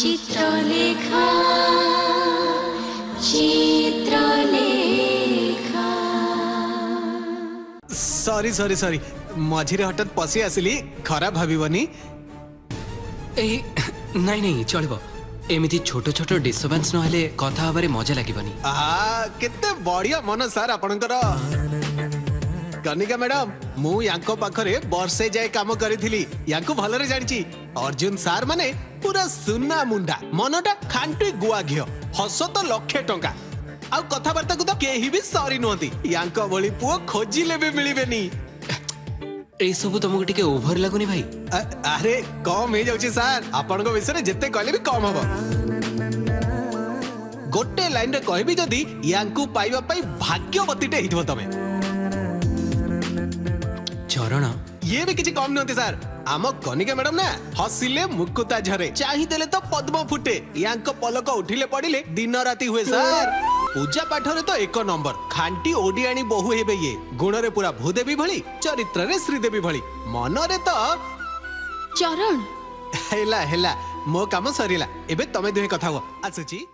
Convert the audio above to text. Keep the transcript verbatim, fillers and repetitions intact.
Chitralekha Chitralekha sorry sorry sorry मझिरे हठात पशि आसिली खराब भाविबनी ए नहीं नहीं चलिबो एमिति छोट छोट डिस्टर्बेंस नहले कथा हबारे मजा लागिबनी आ केते बढ़िया मन सर आपनकर कनिका मैडम मु यांको पाखरे वर्षे जाए काम करिथिली यांको भलरे जानिची अर्जुन सार माने पूरा सुना मुंडा मनटा खांटी गुआ घियो हस तो लक्षे टंका आ कथा बार्ता को तो केही भी सॉरी नहती यांको बोली पुओ खोजिले भी मिलिबेनी ए सब तुमको टिके ओभर लागुनी भाई आ, अरे कम हे जाउची सर आपन को विषय जत्ते कहले भी कम हबो गोटे लाइन रे कहबी जदी यांको पाइबा पई भाग्यवतीटे हितबो तमे चरण ये भी किसी कम नहीं सर आम कनिका मैडम ना हसिले मुकुता झरे चाहिए तो पद्म फुटे यांको पलक उठिले पड़िले दिन राति हुए सर पूजा पाठ रे तो एक नंबर खांटी ओडियाणी बहु हेबे ये गुण रे पूरा भूदेवी भली चरित्र रे श्रीदेवी भली मन रे तो चरण हेला हेला मो काम सरीला एबे तमे दुहे कथा हुआ आसुची।